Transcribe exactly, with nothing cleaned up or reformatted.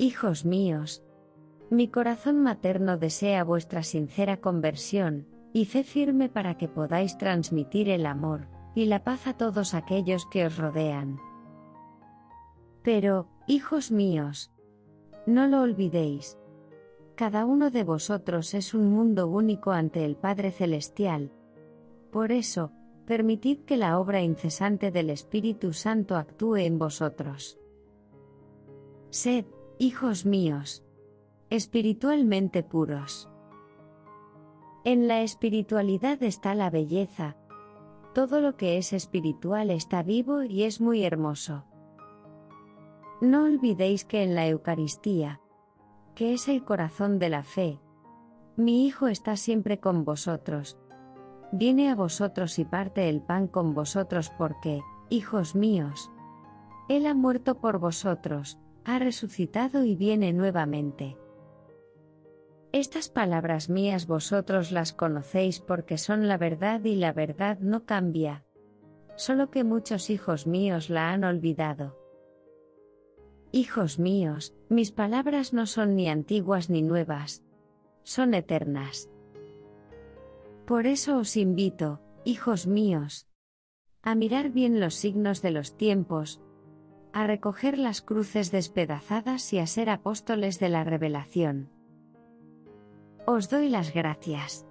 Hijos míos, mi corazón materno desea vuestra sincera conversión y fe firme para que podáis transmitir el amor y la paz a todos aquellos que os rodean. Pero, hijos míos, no lo olvidéis. Cada uno de vosotros es un mundo único ante el Padre Celestial. Por eso, permitid que la obra incesante del Espíritu Santo actúe en vosotros. Sed, hijos míos, espiritualmente puros. En la espiritualidad está la belleza. Todo lo que es espiritual está vivo y es muy hermoso. No olvidéis que en la Eucaristía, que es el corazón de la fe, mi Hijo está siempre con vosotros. Viene a vosotros y parte el pan con vosotros porque, hijos míos, Él ha muerto por vosotros, ha resucitado y viene nuevamente. Estas palabras mías vosotros las conocéis porque son la verdad y la verdad no cambia. Solo que muchos hijos míos la han olvidado. Hijos míos, mis palabras no son ni antiguas ni nuevas, son eternas. Por eso os invito, hijos míos, a mirar bien los signos de los tiempos, a recoger las cruces despedazadas y a ser apóstoles de la revelación. Os doy las gracias.